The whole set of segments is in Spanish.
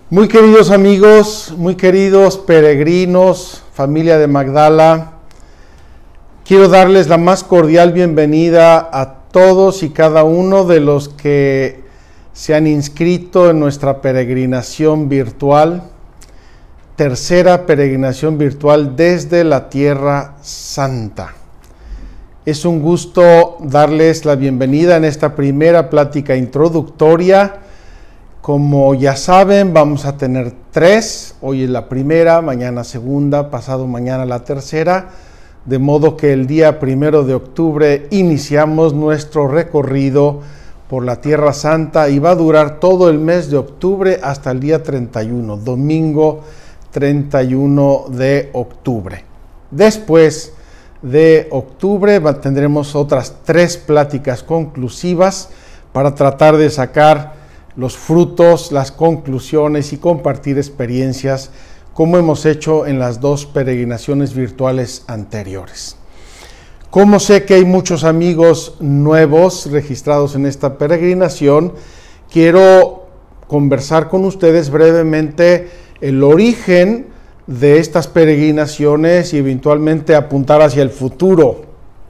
Muy queridos amigos, muy queridos peregrinos, familia de Magdala, quiero darles la más cordial bienvenida a todos y cada uno de los que se han inscrito en nuestra peregrinación virtual, tercera peregrinación virtual desde la Tierra Santa. Es un gusto darles la bienvenida en esta primera plática introductoria. Como ya saben, vamos a tener 3, hoy es la primera, mañana segunda, pasado mañana la tercera, de modo que el día 1 de octubre iniciamos nuestro recorrido por la Tierra Santa y va a durar todo el mes de octubre hasta el día 31, domingo 31 de octubre. Después de octubre tendremos otras 3 pláticas conclusivas para tratar de sacar los frutos, las conclusiones y compartir experiencias como hemos hecho en las 2 peregrinaciones virtuales anteriores. Como sé que hay muchos amigos nuevos registrados en esta peregrinación, quiero conversar con ustedes brevemente el origen de estas peregrinaciones y eventualmente apuntar hacia el futuro.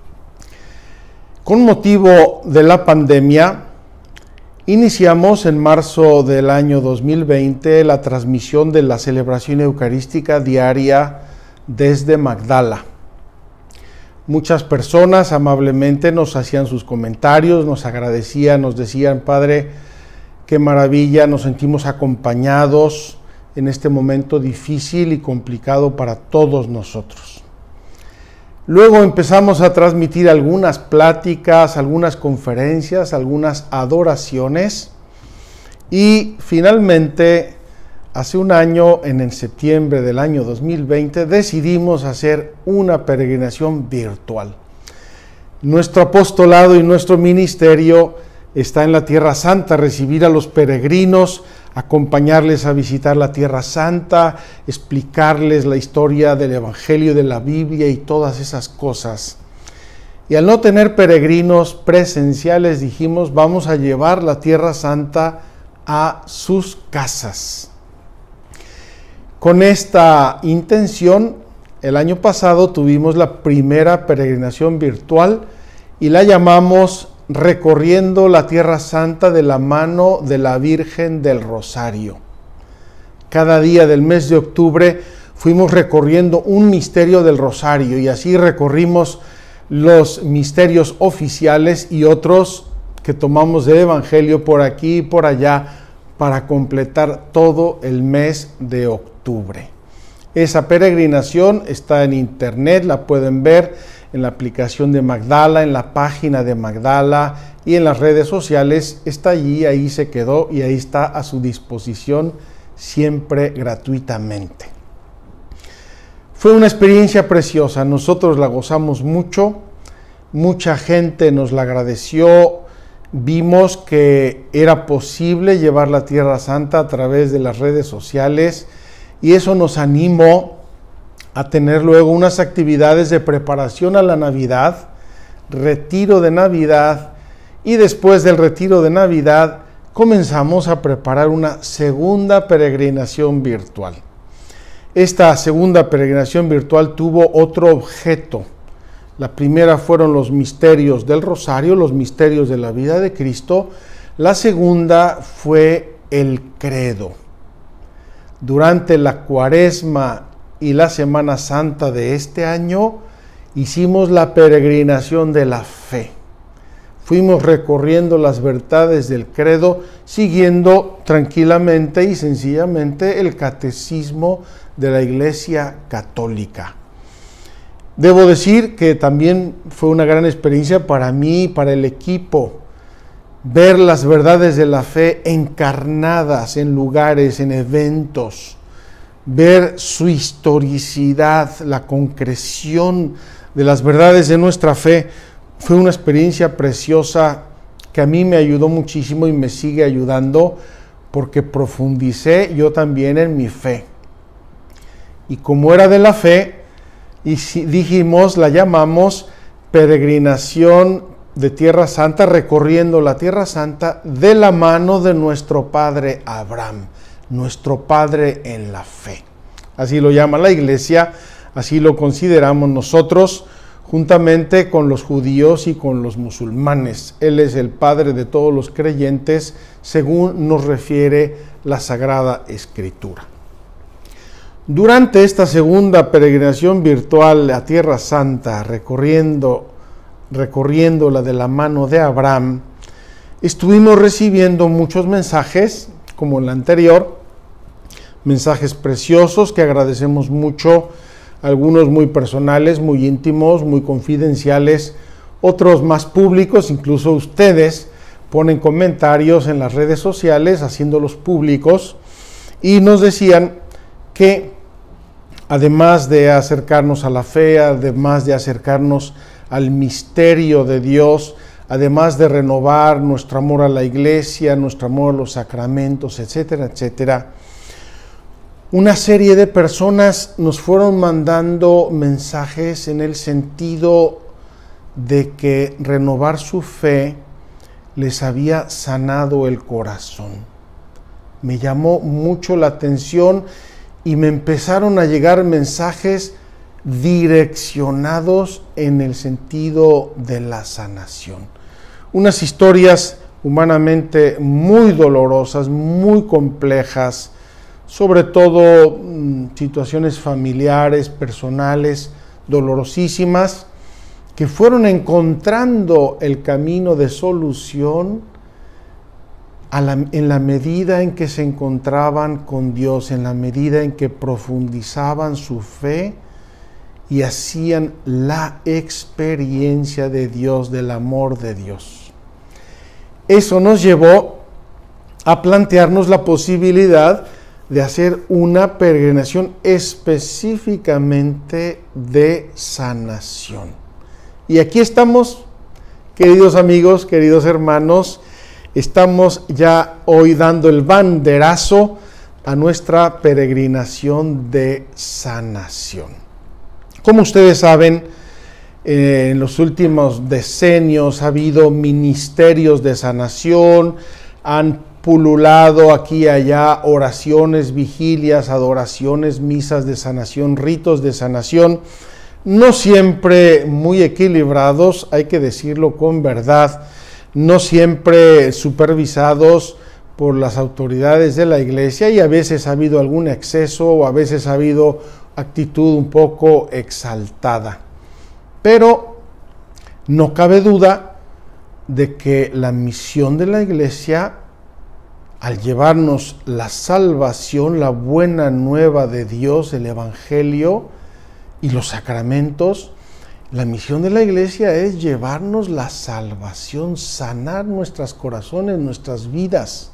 Con motivo de la pandemia, iniciamos en marzo del año 2020 la transmisión de la celebración eucarística diaria desde Magdala. Muchas personas amablemente nos hacían sus comentarios, nos agradecían, nos decían: Padre, qué maravilla, nos sentimos acompañados en este momento difícil y complicado para todos nosotros. Luego empezamos a transmitir algunas pláticas, algunas conferencias, algunas adoraciones y finalmente hace un año, en septiembre del año 2020, decidimos hacer una peregrinación virtual. Nuestro apostolado y nuestro ministerio está en la Tierra Santa, recibir a los peregrinos, acompañarles a visitar la Tierra Santa, explicarles la historia del Evangelio, de la Biblia y todas esas cosas. Y al no tener peregrinos presenciales, dijimos: vamos a llevar la Tierra Santa a sus casas. Con esta intención, el año pasado tuvimos la primera peregrinación virtual y la llamamos Recorriendo la Tierra Santa de la mano de la Virgen del Rosario. Cada día del mes de octubre fuimos recorriendo un misterio del Rosario y así recorrimos los misterios oficiales y otros que tomamos del Evangelio por aquí y por allá para completar todo el mes de octubre. Esa peregrinación está en internet, la pueden ver en la aplicación de Magdala, en la página de Magdala y en las redes sociales. Está allí, ahí se quedó y ahí está a su disposición siempre gratuitamente. Fue una experiencia preciosa, nosotros la gozamos mucho, mucha gente nos la agradeció, vimos que era posible llevar la Tierra Santa a través de las redes sociales y eso nos animó a tener luego unas actividades de preparación a la Navidad, retiro de Navidad, y después del retiro de Navidad comenzamos a preparar una segunda peregrinación virtual. Esta segunda peregrinación virtual tuvo otro objeto. La primera fueron los misterios del Rosario, los misterios de la vida de Cristo. La segunda fue el credo. Durante la Cuaresma y la Semana Santa de este año hicimos la peregrinación de la fe. Fuimos recorriendo las verdades del credo, siguiendo tranquilamente y sencillamente el catecismo de la Iglesia Católica. Debo decir que también fue una gran experiencia para mí y para el equipo, ver las verdades de la fe encarnadas en lugares, en eventos, ver su historicidad, la concreción de las verdades de nuestra fe. Fue una experiencia preciosa que a mí me ayudó muchísimo y me sigue ayudando porque profundicé yo también en mi fe. Y como era de la fe, y dijimos, la llamamos peregrinación de Tierra Santa, recorriendo la Tierra Santa de la mano de nuestro padre Abraham. nuestro Padre en la fe. Así lo llama la Iglesia, así lo consideramos nosotros, juntamente con los judíos y con los musulmanes. Él es el Padre de todos los creyentes, según nos refiere la Sagrada Escritura. Durante esta segunda peregrinación virtual a Tierra Santa, recorriéndola de la mano de Abraham, estuvimos recibiendo muchos mensajes, como en la anterior, mensajes preciosos que agradecemos mucho, algunos muy personales, muy íntimos, muy confidenciales, otros más públicos. Incluso ustedes ponen comentarios en las redes sociales haciéndolos públicos y nos decían que además de acercarnos a la fe, además de acercarnos al misterio de Dios, además de renovar nuestro amor a la Iglesia, nuestro amor a los sacramentos, etcétera, etcétera, una serie de personas nos fueron mandando mensajes en el sentido de que renovar su fe les había sanado el corazón. Me llamó mucho la atención y me empezaron a llegar mensajes direccionados en el sentido de la sanación. Unas historias humanamente muy dolorosas, muy complejas, sobre todo situaciones familiares, personales, dolorosísimas, que fueron encontrando el camino de solución en la medida en que se encontraban con Dios, en la medida en que profundizaban su fe y hacían la experiencia de Dios, del amor de Dios. Eso nos llevó a plantearnos la posibilidad de hacer una peregrinación específicamente de sanación. Y aquí estamos, queridos amigos, queridos hermanos, estamos ya hoy dando el banderazo a nuestra peregrinación de sanación. Como ustedes saben, en los últimos decenios ha habido ministerios de sanación, han pululado aquí y allá oraciones, vigilias, adoraciones, misas de sanación, ritos de sanación, no siempre muy equilibrados, hay que decirlo con verdad, no siempre supervisados por las autoridades de la Iglesia, y a veces ha habido algún exceso o a veces ha habido actitud un poco exaltada. Pero no cabe duda de que la misión de la Iglesia, al llevarnos la salvación, la buena nueva de Dios, el Evangelio y los sacramentos, la misión de la Iglesia es llevarnos la salvación, sanar nuestros corazones, nuestras vidas,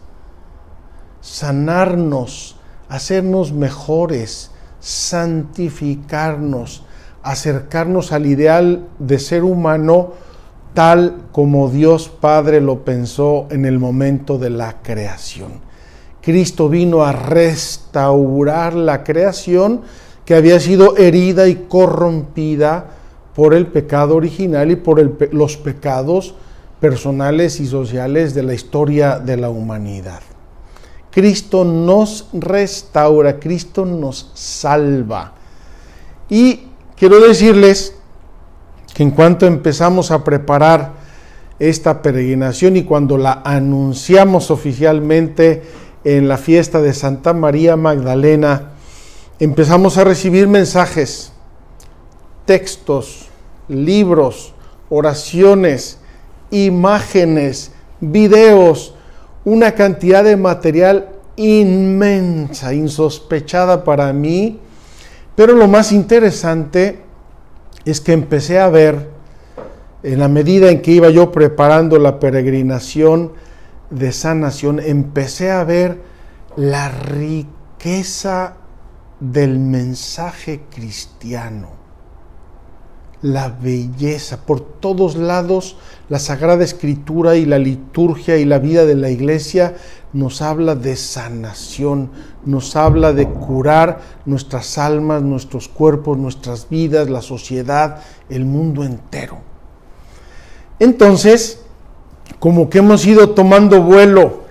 sanarnos, hacernos mejores, santificarnos, acercarnos al ideal de ser humano tal como Dios Padre lo pensó en el momento de la creación. Cristo vino a restaurar la creación que había sido herida y corrompida por el pecado original y por los pecados personales y sociales de la historia de la humanidad. Cristo nos restaura, Cristo nos salva. Y quiero decirles que en cuanto empezamos a preparar esta peregrinación y cuando la anunciamos oficialmente en la fiesta de Santa María Magdalena, empezamos a recibir mensajes, textos, libros, oraciones, imágenes, videos, una cantidad de material inmensa, insospechada para mí, pero lo más interesante es que empecé a ver, en la medida en que iba yo preparando la peregrinación de sanación, empecé a ver la riqueza del mensaje cristiano, la belleza. Por todos lados, la Sagrada Escritura y la liturgia y la vida de la Iglesia nos habla de sanación, nos habla de curar nuestras almas, nuestros cuerpos, nuestras vidas, la sociedad, el mundo entero. Entonces, como que hemos ido tomando vuelo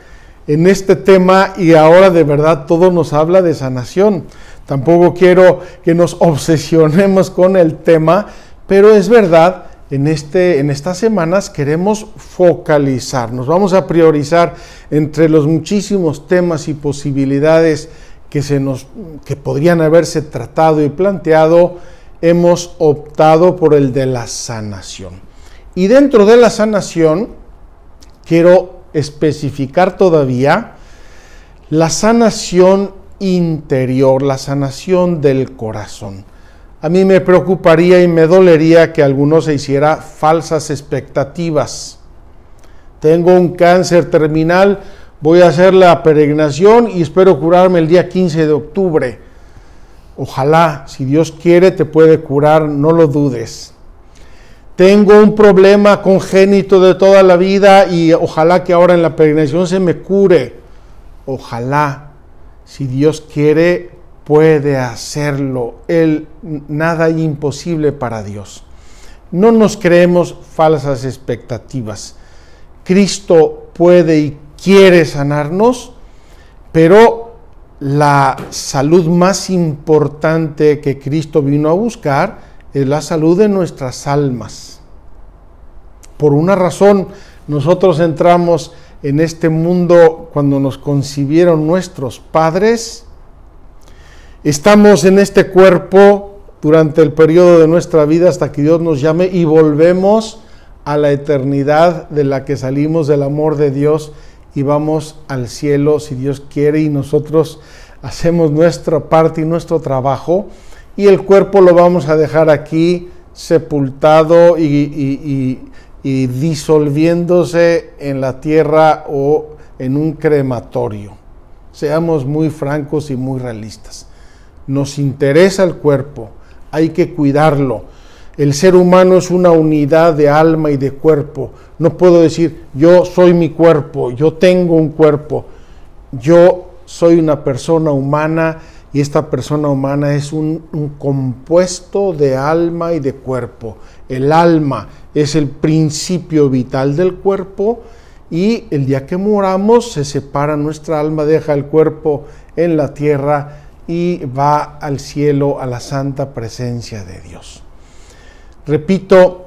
en este tema y ahora de verdad todo nos habla de sanación. Tampoco quiero que nos obsesionemos con el tema, pero es verdad, en estas semanas queremos focalizarnos. Vamos a priorizar entre los muchísimos temas y posibilidades que podrían haberse tratado y planteado. Hemos optado por el de la sanación. Y dentro de la sanación, quiero especificar todavía la sanación interior, la sanación del corazón. A mí me preocuparía y me dolería que alguno se hiciera falsas expectativas. Tengo un cáncer terminal, voy a hacer la peregrinación y espero curarme el día 15 de octubre. Ojalá, si Dios quiere, te puede curar, no lo dudes. Tengo un problema congénito de toda la vida y ojalá que ahora en la peregrinación se me cure. Ojalá, si Dios quiere, puede hacerlo. Nada hay imposible para Dios. No nos creemos falsas expectativas. Cristo puede y quiere sanarnos, pero la salud más importante que Cristo vino a buscar es la salud de nuestras almas. Por una razón, nosotros entramos en este mundo cuando nos concibieron nuestros padres. Estamos en este cuerpo durante el periodo de nuestra vida hasta que Dios nos llame y volvemos a la eternidad de la que salimos del amor de Dios y vamos al cielo si Dios quiere, y nosotros hacemos nuestra parte y nuestro trabajo, y el cuerpo lo vamos a dejar aquí sepultado y disolviéndose en la tierra o en un crematorio. Seamos muy francos y muy realistas. Nos interesa el cuerpo, hay que cuidarlo. El ser humano es una unidad de alma y de cuerpo. No puedo decir, yo soy mi cuerpo, yo tengo un cuerpo. Yo soy una persona humana y esta persona humana es un compuesto de alma y de cuerpo. El alma es el principio vital del cuerpo y el día que moramos se separa nuestra alma, deja el cuerpo en la tierra y va al cielo, a la santa presencia de Dios. Repito,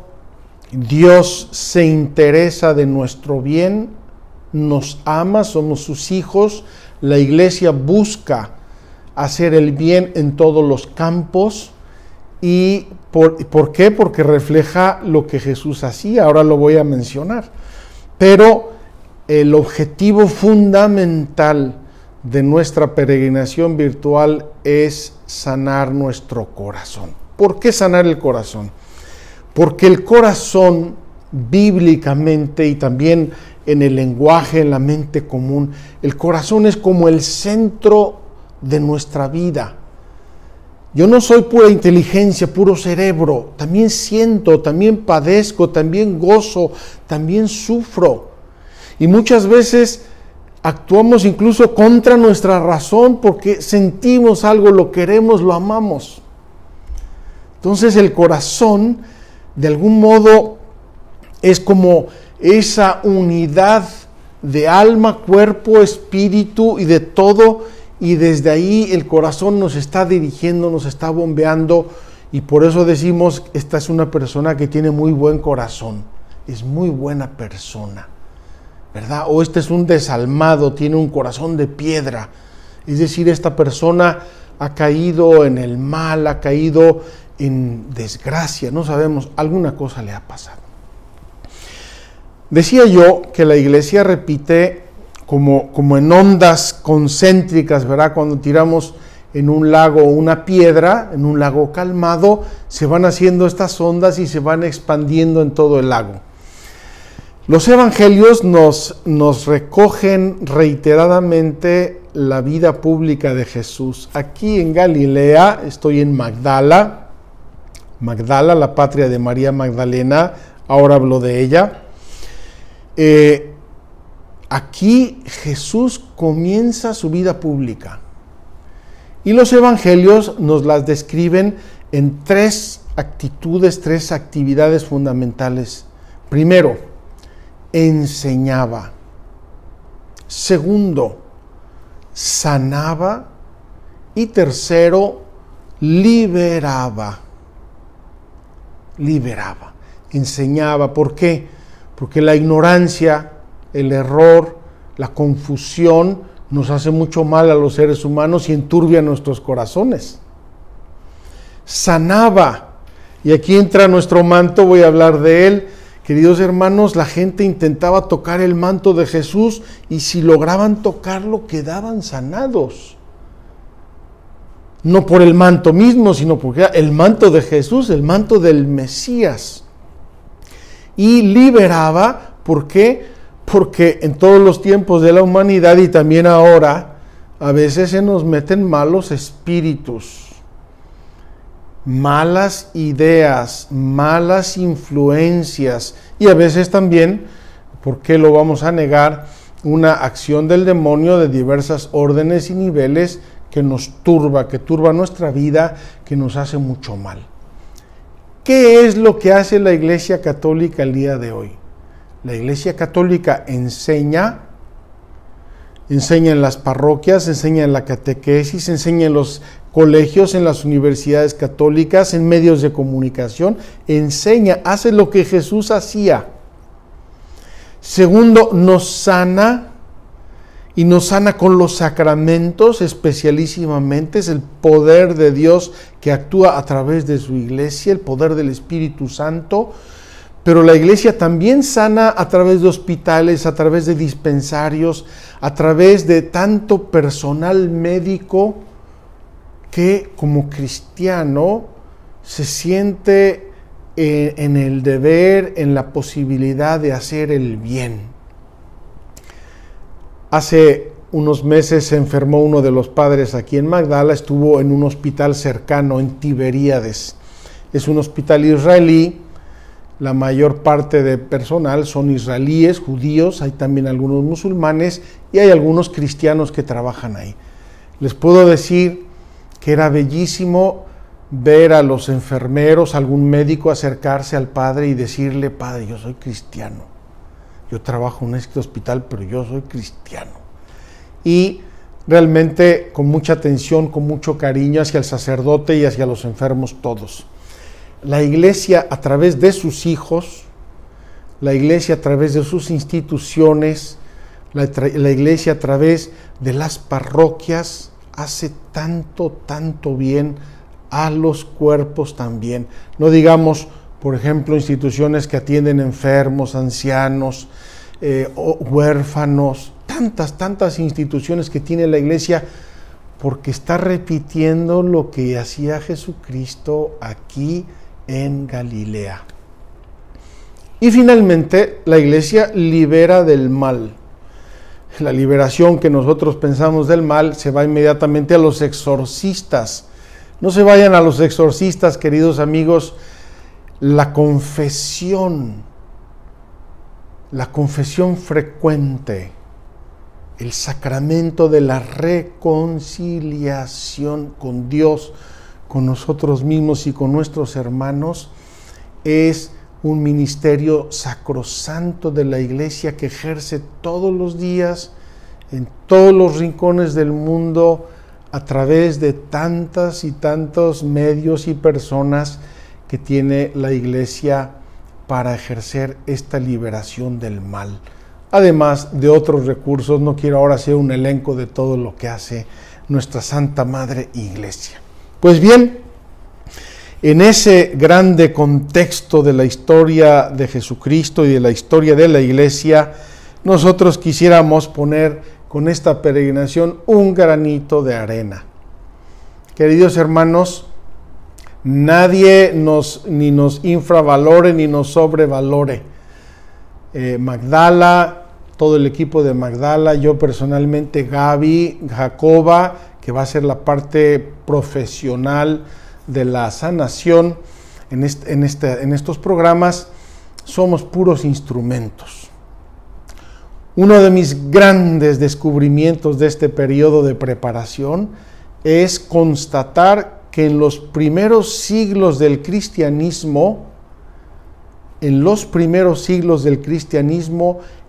Dios se interesa de nuestro bien, nos ama, somos sus hijos. La iglesia busca hacer el bien en todos los campos. ¿Y por qué? Porque refleja lo que Jesús hacía, ahora lo voy a mencionar. Pero el objetivo fundamental de nuestra peregrinación virtual es sanar nuestro corazón. ¿Por qué sanar el corazón? Porque el corazón, bíblicamente y también en el lenguaje, en la mente común, el corazón es como el centro de nuestra vida. Yo no soy pura inteligencia, puro cerebro. También siento, también padezco, también gozo, también sufro. Y muchas veces actuamos incluso contra nuestra razón porque sentimos algo, lo queremos, lo amamos. Entonces el corazón, de algún modo, es como esa unidad de alma, cuerpo, espíritu y de todo, y desde ahí el corazón nos está dirigiendo, nos está bombeando, y por eso decimos, esta es una persona que tiene muy buen corazón, es muy buena persona, ¿verdad? O este es un desalmado, tiene un corazón de piedra, es decir, esta persona ha caído en el mal, ha caído en desgracia, no sabemos, alguna cosa le ha pasado. Decía yo que la iglesia repite como en ondas concéntricas, ¿verdad? Cuando tiramos en un lago una piedra, en un lago calmado, se van haciendo estas ondas y se van expandiendo en todo el lago. Los evangelios nos recogen reiteradamente la vida pública de Jesús. Aquí en Galilea, estoy en Magdala, la patria de María Magdalena, ahora hablo de ella. Aquí Jesús comienza su vida pública y los evangelios nos las describen en tres actitudes, tres actividades fundamentales. Primero, enseñaba. Segundo, sanaba. Y tercero, liberaba. Liberaba, enseñaba. ¿Por qué? Porque la ignorancia, el error, la confusión nos hace mucho mal a los seres humanos y enturbia nuestros corazones. Sanaba. Y aquí entra nuestro manto, voy a hablar de él. Queridos hermanos, la gente intentaba tocar el manto de Jesús y si lograban tocarlo quedaban sanados. No por el manto mismo, sino porque era el manto de Jesús, el manto del Mesías. Y liberaba, ¿por qué? Porque en todos los tiempos de la humanidad y también ahora, a veces se nos meten malos espíritus, malas ideas, malas influencias y a veces también, ¿por qué lo vamos a negar? Una acción del demonio de diversas órdenes y niveles que nos turba, que turba nuestra vida, que nos hace mucho mal. ¿Qué es lo que hace la Iglesia Católica el día de hoy? La Iglesia Católica enseña en las parroquias, enseña en la catequesis, enseña en los colegios, en las universidades católicas, en medios de comunicación, enseña, hace lo que Jesús hacía. Segundo, nos sana. Y nos sana con los sacramentos especialísimamente, es el poder de Dios que actúa a través de su iglesia, el poder del Espíritu Santo, pero la iglesia también sana a través de hospitales, a través de dispensarios, a través de tanto personal médico que como cristiano se siente en el deber, en la posibilidad de hacer el bien. Hace unos meses se enfermó uno de los padres aquí en Magdala, estuvo en un hospital cercano en Tiberíades. Es un hospital israelí, la mayor parte de personal son israelíes, judíos, hay también algunos musulmanes y hay algunos cristianos que trabajan ahí. Les puedo decir que era bellísimo ver a los enfermeros, algún médico acercarse al padre y decirle: Padre, yo soy cristiano. Yo trabajo en este hospital, pero yo soy cristiano. Y realmente con mucha atención, con mucho cariño hacia el sacerdote y hacia los enfermos todos. La iglesia a través de sus hijos, la iglesia a través de sus instituciones, la iglesia a través de las parroquias hace tanto bien a los cuerpos también. No digamos, por ejemplo, instituciones que atienden enfermos, ancianos, huérfanos, tantas instituciones que tiene la iglesia, porque está repitiendo lo que hacía Jesucristo aquí en Galilea. Y finalmente, la iglesia libera del mal. La liberación que nosotros pensamos del mal se va inmediatamente a los exorcistas. No se vayan a los exorcistas, queridos amigos. La confesión frecuente, el sacramento de la reconciliación con Dios, con nosotros mismos y con nuestros hermanos, es un ministerio sacrosanto de la iglesia que ejerce todos los días, en todos los rincones del mundo, a través de tantas y tantos medios y personas que tiene la iglesia para ejercer esta liberación del mal. Además de otros recursos, no quiero ahora hacer un elenco de todo lo que hace nuestra Santa Madre Iglesia. Pues bien, en ese grande contexto de la historia de Jesucristo y de la historia de la iglesia, nosotros quisiéramos poner con esta peregrinación un granito de arena. Queridos hermanos, nadie ni nos infravalore ni nos sobrevalore. Magdala, todo el equipo de Magdala, yo personalmente, Gaby, Jacoba, que va a ser la parte profesional de la sanación en estos programas, somos puros instrumentos. Uno de mis grandes descubrimientos de este periodo de preparación es constatar que en los primeros siglos del cristianismo,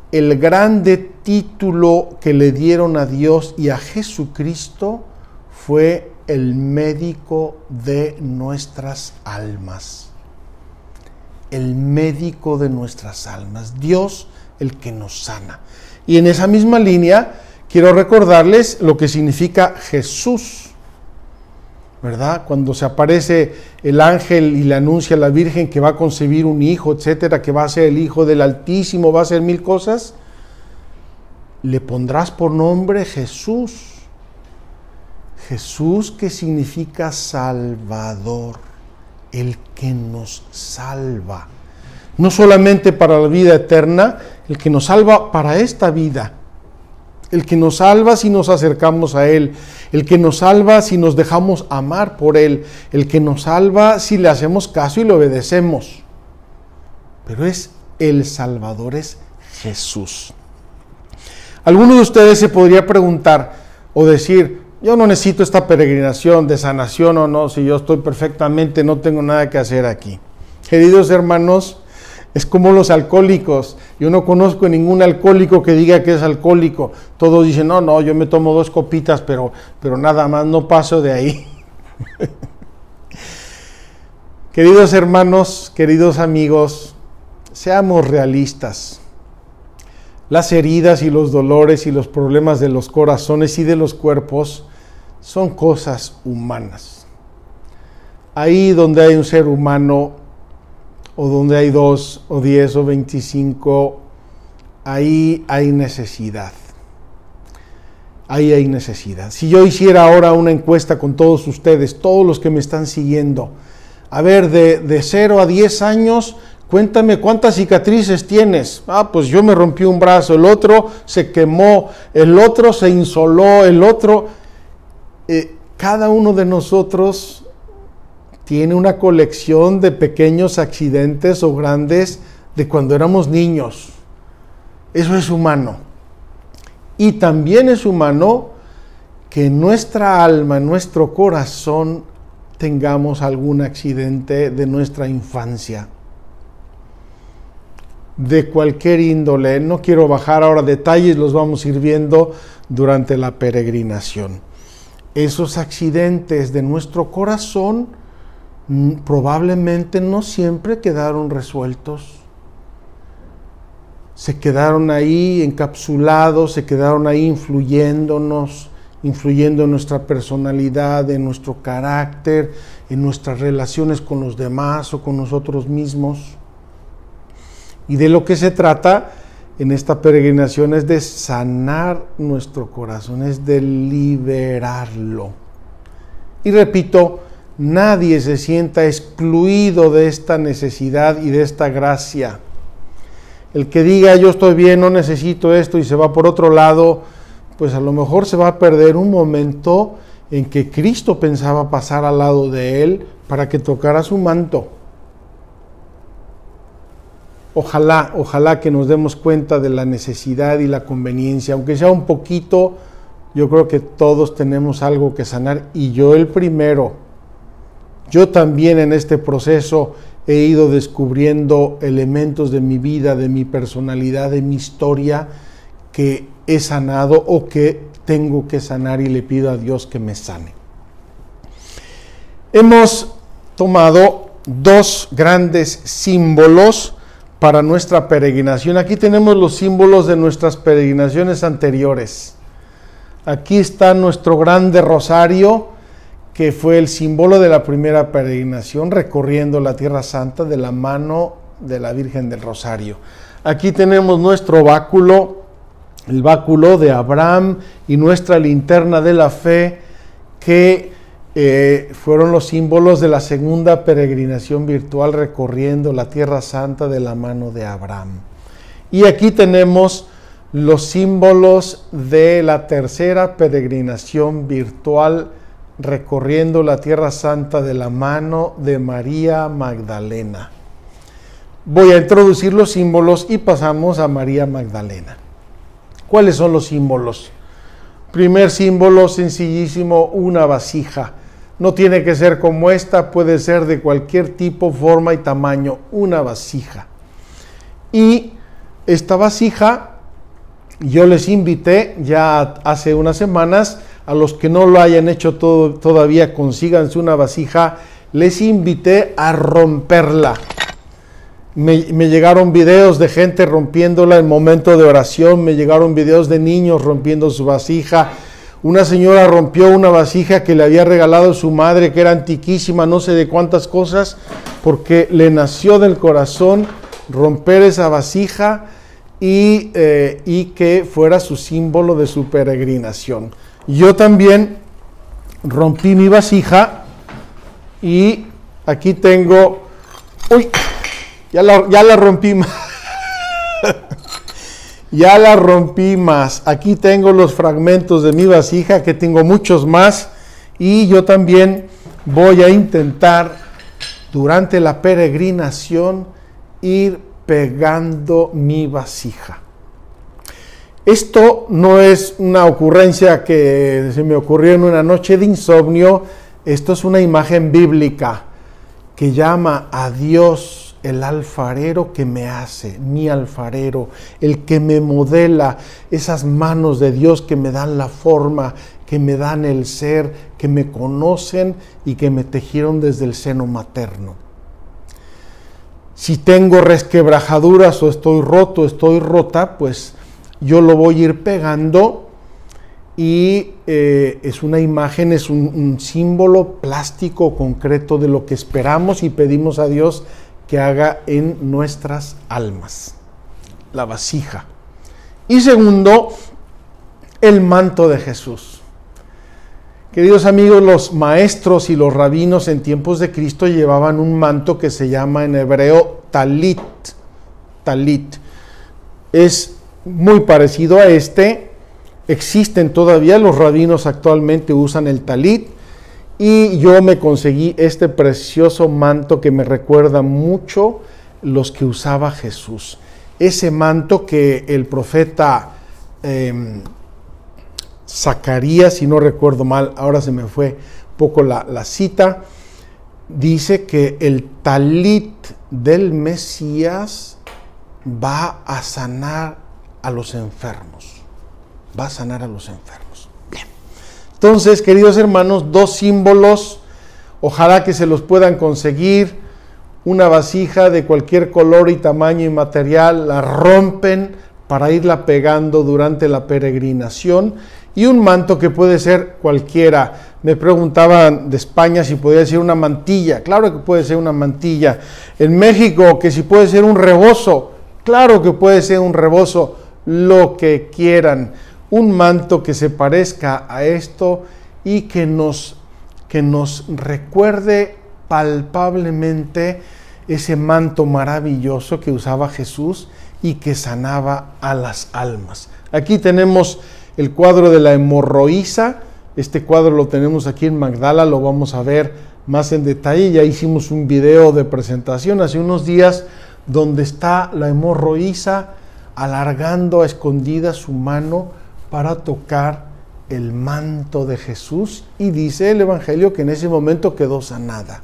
el grande título que le dieron a Dios y a Jesucristo fue el médico de nuestras almas. El médico de nuestras almas, Dios el que nos sana. Y en esa misma línea quiero recordarles lo que significa Jesús, ¿verdad? Cuando se aparece el ángel y le anuncia a la Virgen que va a concebir un hijo, etcétera, que va a ser el Hijo del Altísimo, va a hacer mil cosas, le pondrás por nombre Jesús. Jesús, que significa Salvador, el que nos salva. No solamente para la vida eterna, el que nos salva para esta vida. El que nos salva si nos acercamos a Él. El que nos salva si nos dejamos amar por Él. El que nos salva si le hacemos caso y le obedecemos. Pero es el Salvador, es Jesús. Alguno de ustedes se podría preguntar o decir: yo no necesito esta peregrinación de sanación o no, si yo estoy perfectamente, no tengo nada que hacer aquí. Queridos hermanos, es como los alcohólicos. Yo no conozco ningún alcohólico que diga que es alcohólico. Todos dicen: no, yo me tomo 2 copitas, pero nada más, no paso de ahí. Queridos hermanos, queridos amigos, seamos realistas. Las heridas y los dolores y los problemas de los corazones y de los cuerpos son cosas humanas. Ahí donde hay un ser humano, o donde hay 2, o 10, o 25, ahí hay necesidad. Ahí hay necesidad. Si yo hiciera ahora una encuesta con todos ustedes, todos los que me están siguiendo, a ver, de 0 a 10 años, cuéntame cuántas cicatrices tienes. Pues yo me rompí un brazo, el otro se quemó, el otro se insoló, el otro... cada uno de nosotros tiene una colección de pequeños accidentes o grandes de cuando éramos niños. Eso es humano. Y también es humano que en nuestra alma, en nuestro corazón, tengamos algún accidente de nuestra infancia. De cualquier índole. No quiero bajar ahora detalles, los vamos a ir viendo durante la peregrinación. Esos accidentes de nuestro corazón probablemente no siempre quedaron resueltos. Se quedaron ahí encapsulados, se quedaron ahí influyéndonos, influyendo en nuestra personalidad, en nuestro carácter, en nuestras relaciones con los demás o con nosotros mismos. Y de lo que se trata en esta peregrinación es de sanar nuestro corazón, es de liberarlo. Y repito, nadie se sienta excluido de esta necesidad y de esta gracia. El que diga yo estoy bien, no necesito esto y se va por otro lado, pues a lo mejor se va a perder un momento en que Cristo pensaba pasar al lado de él para que tocara su manto. Ojalá que nos demos cuenta de la necesidad y la conveniencia, aunque sea un poquito. Yo creo que todos tenemos algo que sanar y yo el primero. Yo también en este proceso he ido descubriendo elementos de mi vida, de mi personalidad, de mi historia que he sanado o que tengo que sanar y le pido a Dios que me sane. Hemos tomado 2 grandes símbolos para nuestra peregrinación. Aquí tenemos los símbolos de nuestras peregrinaciones anteriores. Aquí está nuestro grande rosario, que fue el símbolo de la primera peregrinación, recorriendo la Tierra Santa de la mano de la Virgen del Rosario. Aquí tenemos nuestro báculo, el báculo de Abraham, y nuestra linterna de la fe, que fueron los símbolos de la segunda peregrinación virtual, recorriendo la Tierra Santa de la mano de Abraham. Y aquí tenemos los símbolos de la tercera peregrinación virtual, recorriendo la Tierra Santa de la mano de María Magdalena. Voy a introducir los símbolos y pasamos a María Magdalena. ¿Cuáles son los símbolos? Primer símbolo, sencillísimo, una vasija. No tiene que ser como esta, puede ser de cualquier tipo, forma y tamaño, una vasija. Y esta vasija Yo les invité ya hace unas semanas, a los que no lo hayan hecho todavía, consíganse una vasija, les invité a romperla. Me llegaron videos de gente rompiéndola en momento de oración, me llegaron videos de niños rompiendo su vasija. Una señora rompió una vasija que le había regalado su madre, que era antiquísima, no sé de cuántas cosas, porque le nació del corazón romper esa vasija y que fuera su símbolo de su peregrinación. Yo también rompí mi vasija y aquí tengo... ¡Uy! Ya la rompí más. Ya la rompí más. Aquí tengo los fragmentos de mi vasija, que tengo muchos más, y yo también voy a intentar durante la peregrinación ir pegando mi vasija. Esto no es una ocurrencia que se me ocurrió en una noche de insomnio. Esto es una imagen bíblica que llama a Dios el alfarero que me hace, mi alfarero, el que me modela, esas manos de Dios que me dan la forma, que me dan el ser, que me conocen y que me tejieron desde el seno materno. Si tengo resquebrajaduras o estoy roto, estoy rota, pues yo lo voy a ir pegando y es una imagen, es un símbolo plástico concreto de lo que esperamos y pedimos a Dios que haga en nuestras almas, la vasija. Y segundo, el manto de Jesús. Queridos amigos, los maestros y los rabinos en tiempos de Cristo llevaban un manto que se llama en hebreo talit. Talit. Es muy parecido a este. Existen todavía, los rabinos actualmente usan el talit. Y yo me conseguí este precioso manto que me recuerda mucho los que usaba Jesús. Ese manto que el profeta Zacarías, si no recuerdo mal, ahora se me fue un poco la cita, dice que el talit del Mesías va a sanar a los enfermos. Va a sanar a los enfermos. Entonces, queridos hermanos, dos símbolos, ojalá que se los puedan conseguir. Una vasija de cualquier color y tamaño y material, la rompen para irla pegando durante la peregrinación, y un manto que puede ser cualquiera. Me preguntaban de España si podía ser una mantilla. Claro que puede ser una mantilla. En México, que si puede ser un rebozo. Claro que puede ser un rebozo, lo que quieran. Un manto que se parezca a esto y que nos recuerde palpablemente ese manto maravilloso que usaba Jesús y que sanaba a las almas. Aquí tenemos el cuadro de la hemorroísa. Este cuadro lo tenemos aquí en Magdala, lo vamos a ver más en detalle. Ya hicimos un video de presentación hace unos días donde está la hemorroísa alargando a escondidas su mano para tocar el manto de Jesús, y dice el Evangelio que en ese momento quedó sanada.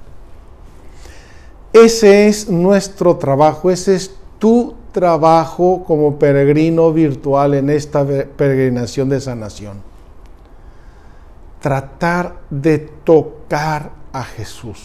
Ese es nuestro trabajo, ese es tu trabajo como peregrino virtual en esta peregrinación de sanación. Tratar de tocar a Jesús.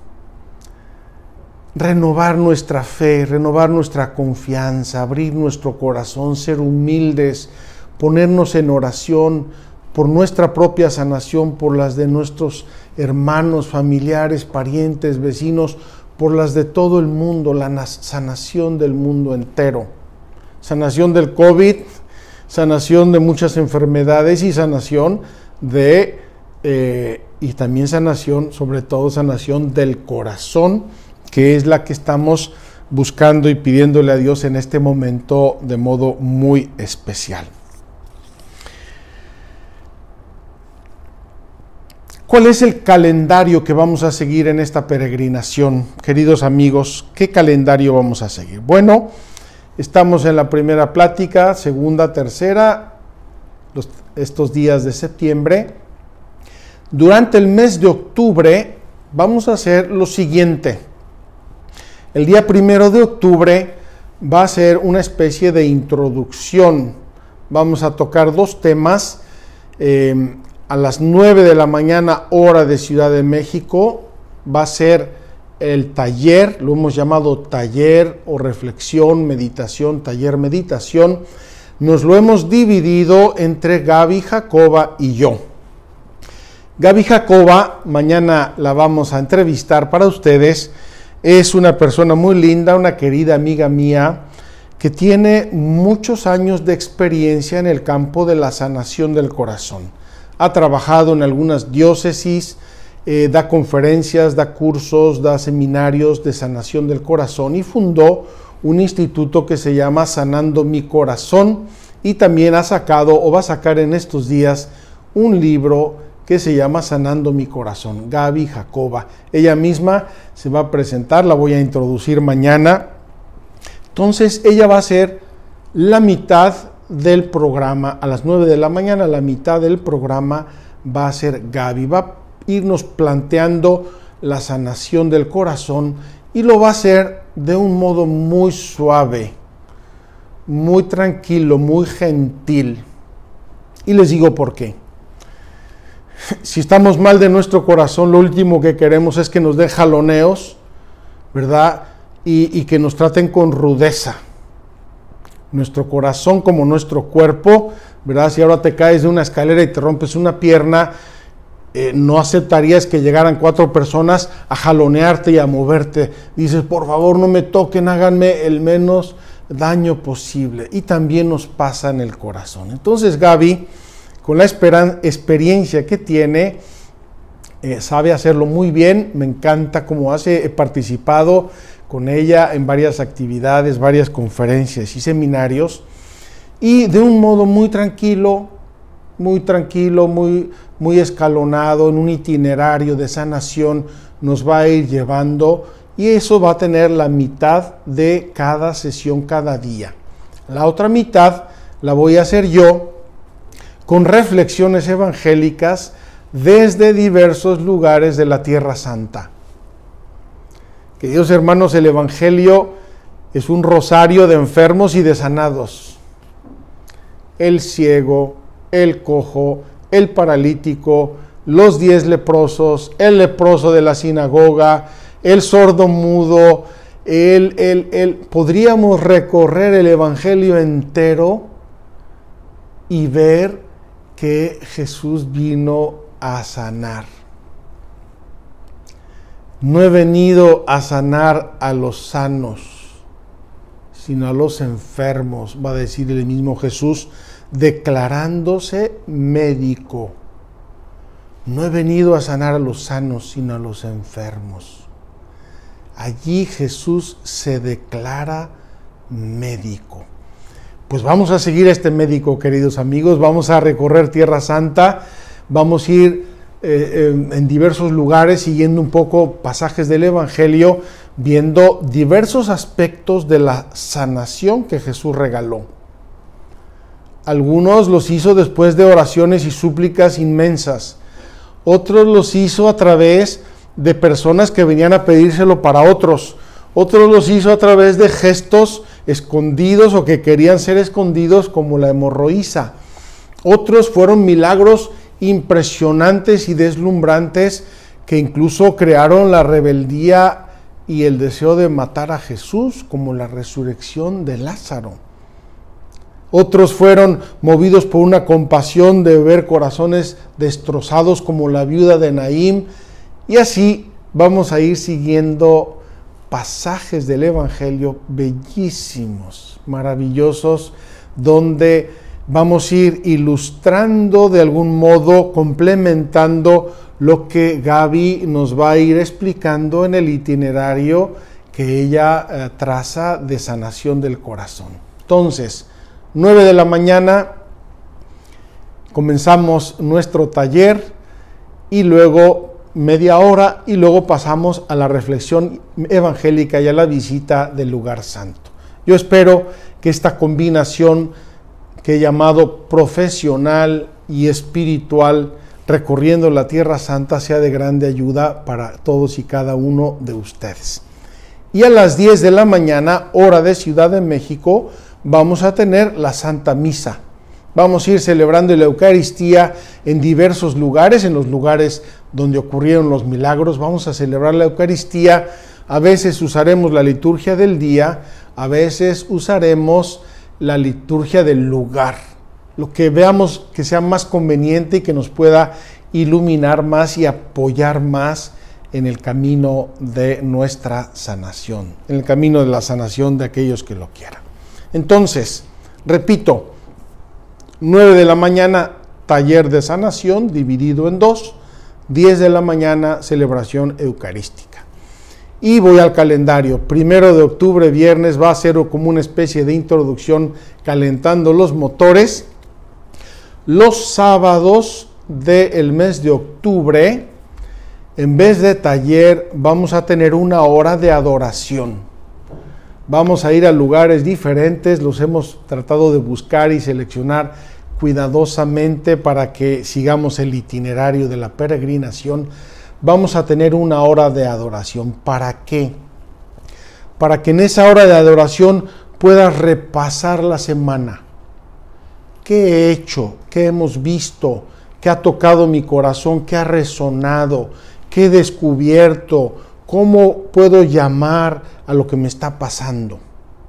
Renovar nuestra fe, renovar nuestra confianza, abrir nuestro corazón, ser humildes, ponernos en oración por nuestra propia sanación, por las de nuestros hermanos, familiares, parientes, vecinos, por las de todo el mundo, la sanación del mundo entero. Sanación del COVID, sanación de muchas enfermedades y sanación y también sanación, sobre todo sanación del corazón, que es la que estamos buscando y pidiéndole a Dios en este momento de modo muy especial. ¿Cuál es el calendario que vamos a seguir en esta peregrinación? Queridos amigos, ¿qué calendario vamos a seguir? Bueno, estamos en la primera plática, segunda, tercera, estos días de septiembre. Durante el mes de octubre vamos a hacer lo siguiente. El día 1 de octubre va a ser una especie de introducción Vamos a tocar dos temas. A las 9 de la mañana, hora de Ciudad de México, va a ser el taller, lo hemos llamado taller o reflexión, meditación, taller, meditación. Nos lo hemos dividido entre Gaby Jacoba y yo. Gaby Jacoba, mañana la vamos a entrevistar para ustedes. Es una persona muy linda, una querida amiga mía, que tiene muchos años de experiencia en el campo de la sanación del corazón. Ha trabajado en algunas diócesis, da conferencias, da cursos, da seminarios de sanación del corazón y fundó un instituto que se llama Sanando Mi Corazón, y también ha sacado o va a sacar en estos días un libro que se llama Sanando Mi Corazón. Gaby Jacoba. Ella misma se va a presentar, la voy a introducir mañana. Entonces ella va a ser la mitad del programa. A las 9 de la mañana, la mitad del programa va a ser Gaby. Va a irnos planteando la sanación del corazón y lo va a hacer de un modo muy suave, muy tranquilo, muy gentil. Y les digo por qué. Si estamos mal de nuestro corazón, lo último que queremos es que nos den jaloneos, ¿verdad? Y que nos traten con rudeza. Nuestro corazón, como nuestro cuerpo, ¿verdad? Si ahora te caes de una escalera y te rompes una pierna, no aceptarías que llegaran 4 personas a jalonearte y a moverte. Dices, por favor, no me toquen, háganme el menos daño posible. Y también nos pasa en el corazón. Entonces Gaby, con la experiencia que tiene, sabe hacerlo muy bien. Me encanta cómo hace. He participado con ella en varias actividades, varias conferencias y seminarios, y de un modo muy tranquilo, muy escalonado, en un itinerario de sanación, nos va a ir llevando, y eso va a tener la mitad de cada sesión cada día. La otra mitad la voy a hacer yo, con reflexiones evangélicas desde diversos lugares de la Tierra Santa. Queridos hermanos, el Evangelio es un rosario de enfermos y de sanados. El ciego, el cojo, el paralítico, los 10 leprosos, el leproso de la sinagoga, el sordo mudo, podríamos recorrer el Evangelio entero y ver que Jesús vino a sanar. No he venido a sanar a los sanos, sino a los enfermos, va a decir el mismo Jesús, declarándose médico. No he venido a sanar a los sanos, sino a los enfermos. Allí Jesús se declara médico. Pues vamos a seguir a este médico, queridos amigos. Vamos a recorrer Tierra Santa, vamos a ir en diversos lugares siguiendo un poco pasajes del Evangelio, viendo diversos aspectos de la sanación que Jesús regaló. Algunos los hizo después de oraciones y súplicas inmensas, otros los hizo a través de personas que venían a pedírselo para otros los hizo a través de gestos escondidos o que querían ser escondidos, como la hemorroísa. Otros fueron milagros impresionantes y deslumbrantes que incluso crearon la rebeldía y el deseo de matar a Jesús, como la resurrección de Lázaro. Otros fueron movidos por una compasión de ver corazones destrozados, como la viuda de Naín, y así vamos a ir siguiendo pasajes del Evangelio bellísimos, maravillosos, donde vamos a ir ilustrando de algún modo, complementando lo que Gaby nos va a ir explicando en el itinerario que ella traza de sanación del corazón. Entonces, 9 de la mañana comenzamos nuestro taller y luego media hora y luego pasamos a la reflexión evangélica y a la visita del lugar santo. Yo espero que esta combinación que he llamado profesional y espiritual recorriendo la Tierra Santa sea de grande ayuda para todos y cada uno de ustedes. Y a las 10 de la mañana, hora de Ciudad de México, vamos a tener la Santa Misa. Vamos a ir celebrando la Eucaristía en diversos lugares, en los lugares donde ocurrieron los milagros. Vamos a celebrar la Eucaristía. A veces usaremos la liturgia del día, a veces usaremos la liturgia del lugar. Lo que veamos que sea más conveniente y que nos pueda iluminar más y apoyar más en el camino de nuestra sanación, en el camino de la sanación de aquellos que lo quieran. Entonces, repito, 9 de la mañana, taller de sanación dividido en 2, 10 de la mañana, celebración eucarística. Y voy al calendario. 1 de octubre, viernes, va a ser como una especie de introducción calentando los motores. Los sábados del mes de octubre, en vez de taller, vamos a tener una hora de adoración. Vamos a ir a lugares diferentes, los hemos tratado de buscar y seleccionar cuidadosamente para que sigamos el itinerario de la peregrinación. Vamos a tener una hora de adoración. ¿Para qué? Para que en esa hora de adoración puedas repasar la semana. ¿Qué he hecho? ¿Qué hemos visto? ¿Qué ha tocado mi corazón? ¿Qué ha resonado? ¿Qué he descubierto? ¿Cómo puedo llamar a lo que me está pasando?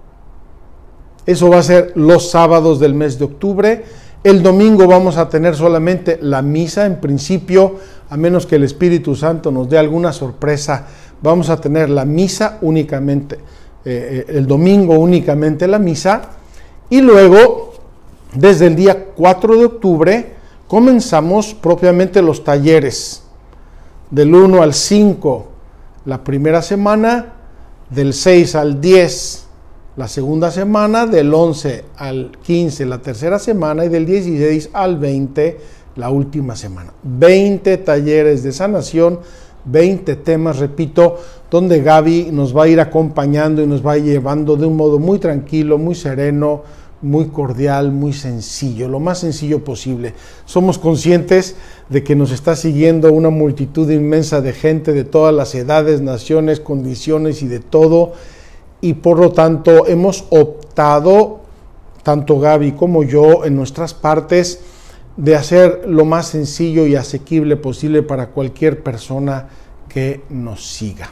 Eso va a ser los sábados del mes de octubre. El domingo vamos a tener solamente la misa. En principio, a menos que el Espíritu Santo nos dé alguna sorpresa, vamos a tener la misa únicamente, el domingo únicamente la misa. Y luego, desde el día 4 de octubre, comenzamos propiamente los talleres. Del 1 al 5, la primera semana, del 6 al 10, la segunda semana, del 11 al 15, la tercera semana, y del 16 al 20, la última semana. 20 talleres de sanación, 20 temas, repito, donde Gaby nos va a ir acompañando y nos va a ir llevando de un modo muy tranquilo, muy sereno, muy cordial, muy sencillo, lo más sencillo posible. Somos conscientes de que nos está siguiendo una multitud inmensa de gente de todas las edades, naciones, condiciones y de todo, y por lo tanto hemos optado, tanto Gaby como yo, en nuestras partes, de hacer lo más sencillo y asequible posible para cualquier persona que nos siga.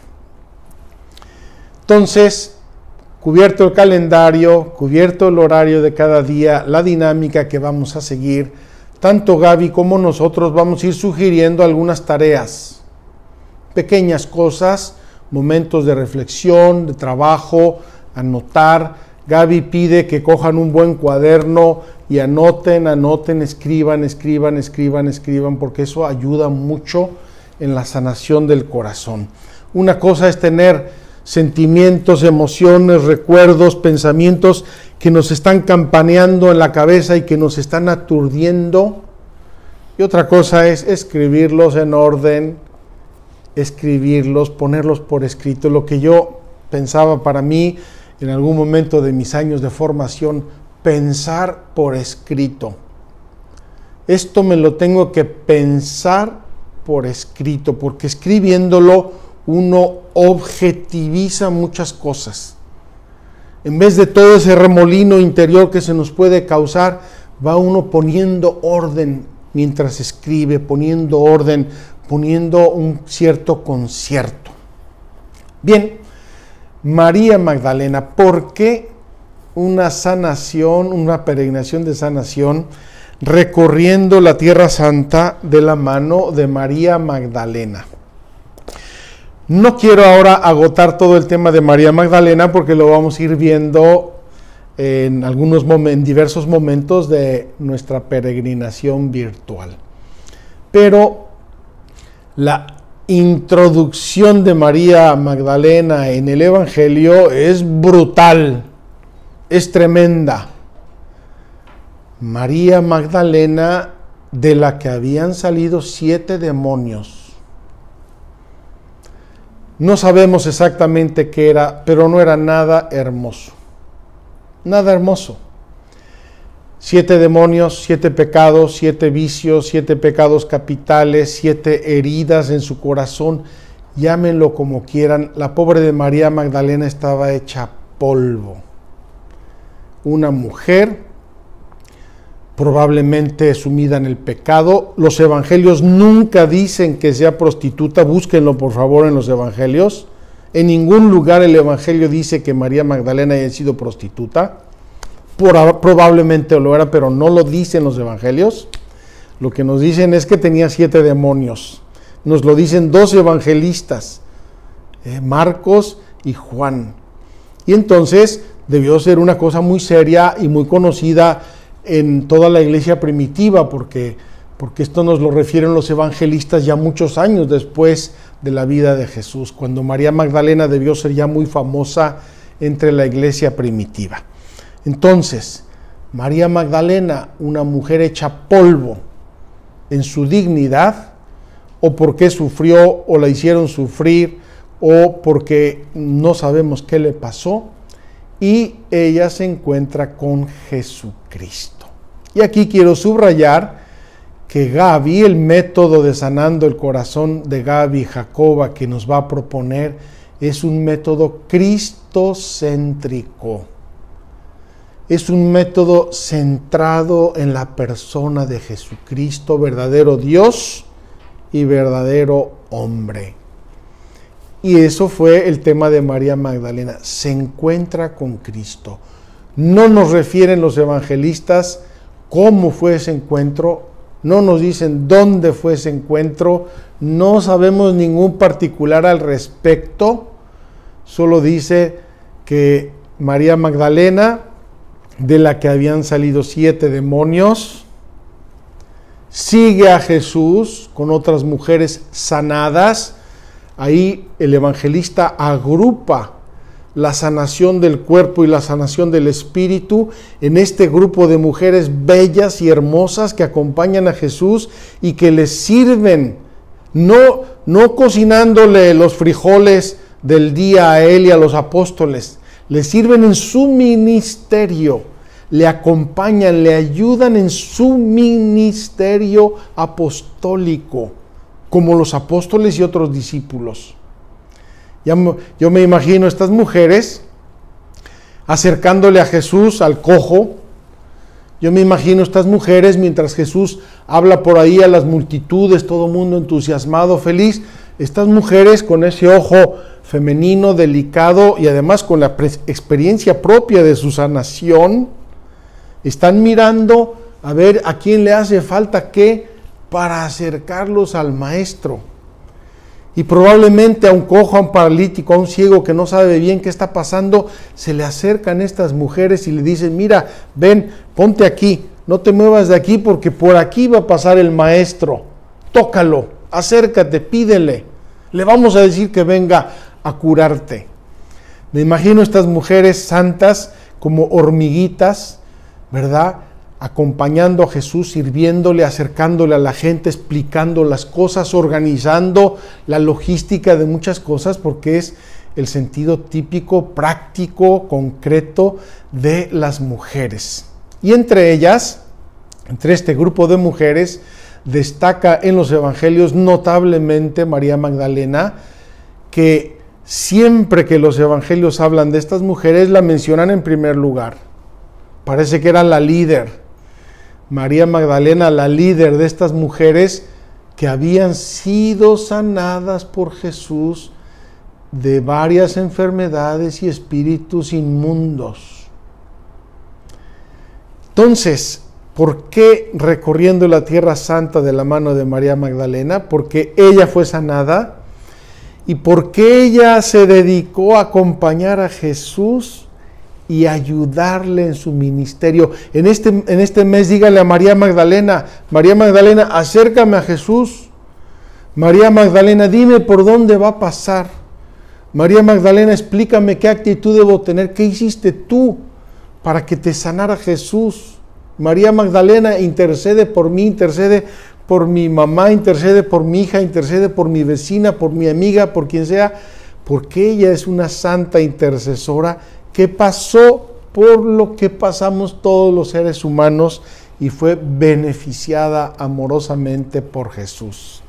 Entonces, cubierto el calendario, cubierto el horario de cada día, la dinámica que vamos a seguir, tanto Gaby como nosotros vamos a ir sugiriendo algunas tareas, pequeñas cosas, momentos de reflexión, de trabajo, anotar. Gaby pide que cojan un buen cuaderno y anoten, escriban, porque eso ayuda mucho en la sanación del corazón. Una cosa es tener sentimientos, emociones, recuerdos, pensamientos que nos están campaneando en la cabeza y que nos están aturdiendo. Y otra cosa es escribirlos en orden, escribirlos, ponerlos por escrito. Lo que yo pensaba para mí en algún momento de mis años de formación, pensar por escrito. Esto me lo tengo que pensar por escrito, porque escribiéndolo uno objetiviza muchas cosas. En vez de todo ese remolino interior que se nos puede causar, va uno poniendo orden mientras escribe, poniendo orden, poniendo un cierto concierto. Bien, María Magdalena, ¿por qué una sanación, una peregrinación de sanación recorriendo la Tierra Santa de la mano de María Magdalena? No quiero ahora agotar todo el tema de María Magdalena porque lo vamos a ir viendo en diversos momentos de nuestra peregrinación virtual. Pero la introducción de María Magdalena en el Evangelio es brutal, es tremenda. María Magdalena, de la que habían salido 7 demonios. No sabemos exactamente qué era, pero no era nada hermoso. Nada hermoso. 7 demonios, 7 pecados, 7 vicios, 7 pecados capitales, 7 heridas en su corazón, llámenlo como quieran. La pobre de María Magdalena estaba hecha polvo. Una mujer probablemente sumida en el pecado. Los evangelios nunca dicen que sea prostituta, búsquenlo por favor en los evangelios. En ningún lugar el evangelio dice que María Magdalena haya sido prostituta. Probablemente lo era, pero no lo dicen los evangelios. Lo que nos dicen es que tenía 7 demonios. Nos lo dicen 2 evangelistas, Marcos y Juan. Y entonces debió ser una cosa muy seria y muy conocida en toda la iglesia primitiva, porque esto nos lo refieren los evangelistas ya muchos años después de la vida de Jesús, cuando María Magdalena debió ser ya muy famosa entre la iglesia primitiva. Entonces, María Magdalena, una mujer hecha polvo en su dignidad, o porque sufrió o la hicieron sufrir, o porque no sabemos qué le pasó, y ella se encuentra con Jesucristo. Y aquí quiero subrayar que Gaby, el método de sanando el corazón de Gaby Jacoba que nos va a proponer, es un método cristocéntrico. Es un método centrado en la persona de Jesucristo, verdadero Dios y verdadero hombre. Y eso fue el tema de María Magdalena. Se encuentra con Cristo. No nos refieren los evangelistas cómo fue ese encuentro, no nos dicen dónde fue ese encuentro, no sabemos ningún particular al respecto, solo dice que María Magdalena, de la que habían salido 7 demonios, sigue a Jesús con otras mujeres sanadas. Ahí el evangelista agrupa la sanación del cuerpo y la sanación del espíritu en este grupo de mujeres bellas y hermosas que acompañan a Jesús y que le sirven, no cocinándole los frijoles del día a él y a los apóstoles, le sirven en su ministerio, le acompañan, le ayudan en su ministerio apostólico, como los apóstoles y otros discípulos. Yo me imagino estas mujeres acercándole a Jesús, al cojo. Yo me imagino estas mujeres mientras Jesús habla por ahí a las multitudes, todo el mundo entusiasmado, feliz. Estas mujeres con ese ojo femenino, delicado y además con la experiencia propia de su sanación, están mirando a ver a quién le hace falta qué para acercarlos al Maestro. Y probablemente a un cojo, a un paralítico, a un ciego que no sabe bien qué está pasando, se le acercan estas mujeres y le dicen, mira, ven, ponte aquí, no te muevas de aquí porque por aquí va a pasar el Maestro, tócalo, acércate, pídele, le vamos a decir que venga a curarte. Me imagino estas mujeres santas como hormiguitas, ¿verdad?, acompañando a Jesús, sirviéndole, acercándole a la gente, explicando las cosas, organizando la logística de muchas cosas, porque es el sentido típico, práctico, concreto de las mujeres. Y entre ellas, entre este grupo de mujeres, destaca en los evangelios notablemente María Magdalena, que siempre que los evangelios hablan de estas mujeres, la mencionan en primer lugar. Parece que era la líder. María Magdalena, la líder de estas mujeres que habían sido sanadas por Jesús de varias enfermedades y espíritus inmundos. Entonces, ¿por qué recorriendo la Tierra Santa de la mano de María Magdalena? Porque ella fue sanada y porque ella se dedicó a acompañar a Jesús y ayudarle en su ministerio. En este mes dígale a María Magdalena, acércame a Jesús. María Magdalena, dime por dónde va a pasar. María Magdalena, explícame qué actitud debo tener, qué hiciste tú para que te sanara Jesús. María Magdalena, intercede por mí, intercede por mi mamá, intercede por mi hija, intercede por mi vecina, por mi amiga, por quien sea, porque ella es una santa intercesora que pasó por lo que pasamos todos los seres humanos y fue beneficiada amorosamente por Jesús.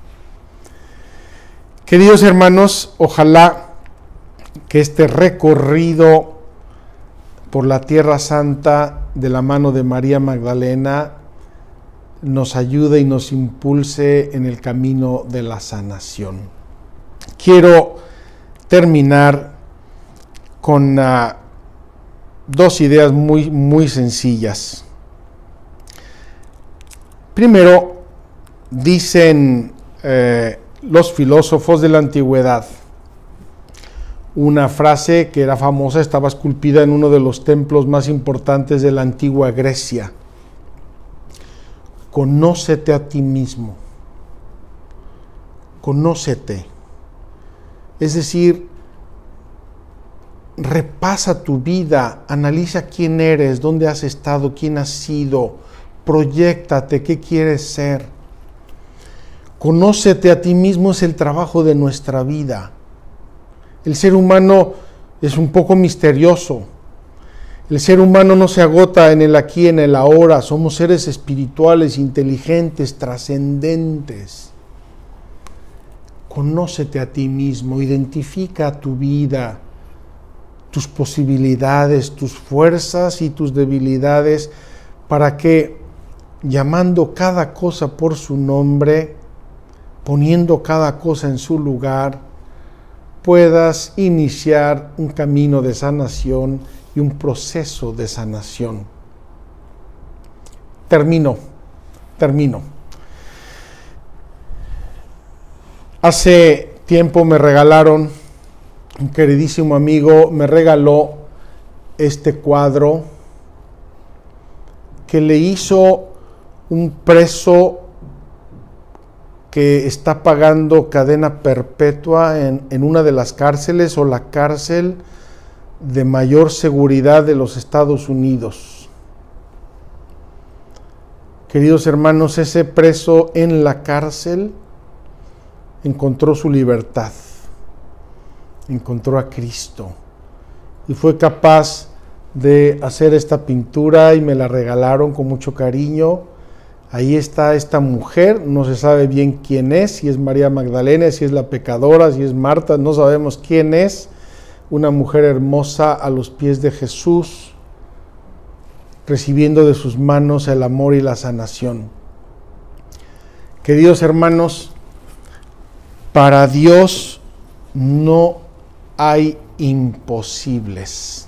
Queridos hermanos, ojalá que este recorrido por la Tierra Santa de la mano de María Magdalena, nos ayude y nos impulse en el camino de la sanación. Quiero terminar con dos ideas muy sencillas. Primero, dicen los filósofos de la antigüedad, una frase que era famosa, estaba esculpida en uno de los templos más importantes de la antigua Grecia: conócete a ti mismo, conócete. Es decir, repasa tu vida, analiza quién eres, dónde has estado, quién has sido, proyéctate, qué quieres ser. Conócete a ti mismo es el trabajo de nuestra vida. El ser humano es un poco misterioso. El ser humano no se agota en el aquí, en el ahora. Somos seres espirituales, inteligentes, trascendentes. Conócete a ti mismo, identifica tu vida, tus posibilidades, tus fuerzas y tus debilidades, para que, llamando cada cosa por su nombre, poniendo cada cosa en su lugar, puedas iniciar un camino de sanación y un proceso de sanación. Termino. Hace tiempo me regalaron, un queridísimo amigo me regaló este cuadro que le hizo un preso que está pagando cadena perpetua en una de las cárceles o la cárcel de mayor seguridad de los Estados Unidos. Queridos hermanos, ese preso en la cárcel encontró su libertad, encontró a Cristo y fue capaz de hacer esta pintura y me la regalaron con mucho cariño. Ahí está esta mujer, no se sabe bien quién es, si es María Magdalena, si es la pecadora, si es Marta, no sabemos quién es. Una mujer hermosa a los pies de Jesús, recibiendo de sus manos el amor y la sanación. Queridos hermanos, para Dios no hay imposibles.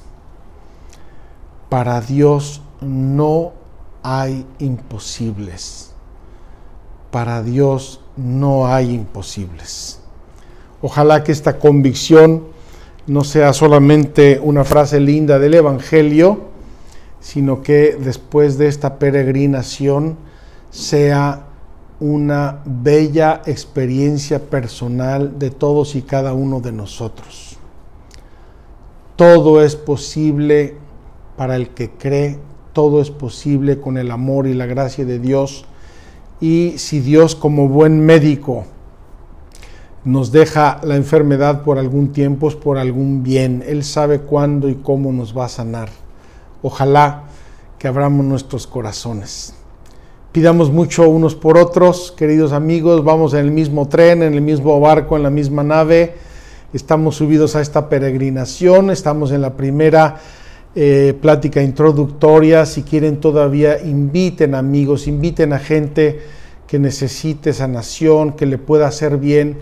Para Dios no hay imposibles. Para Dios no hay imposibles. Ojalá que esta convicción no sea solamente una frase linda del Evangelio, sino que después de esta peregrinación sea una bella experiencia personal de todos y cada uno de nosotros. Todo es posible para el que cree, todo es posible con el amor y la gracia de Dios. Y si Dios, como buen médico, nos deja la enfermedad por algún tiempo, es por algún bien. Él sabe cuándo y cómo nos va a sanar. Ojalá que abramos nuestros corazones. Pidamos mucho unos por otros, queridos amigos, vamos en el mismo tren, en el mismo barco, en la misma nave. Estamos subidos a esta peregrinación, estamos en la primera plática introductoria. Si quieren todavía, inviten amigos, inviten a gente que necesite sanación, que le pueda hacer bien.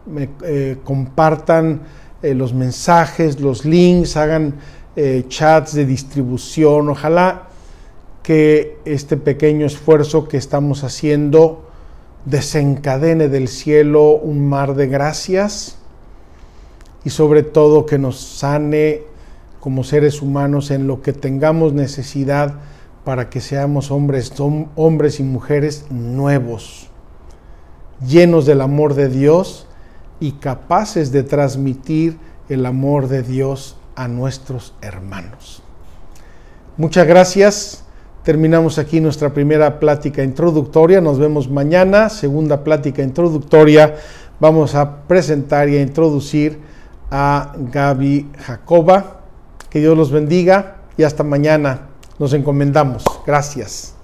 Compartan los mensajes, los links, hagan chats de distribución. Ojalá que este pequeño esfuerzo que estamos haciendo desencadene del cielo un mar de gracias y sobre todo que nos sane como seres humanos en lo que tengamos necesidad para que seamos hombres y mujeres nuevos, llenos del amor de Dios y capaces de transmitir el amor de Dios a nuestros hermanos. Muchas gracias. Terminamos aquí nuestra primera plática introductoria. Nos vemos mañana, segunda plática introductoria. Vamos a presentar y a introducir a Gaby Jacoba. Que Dios los bendiga y hasta mañana. Nos encomendamos. Gracias.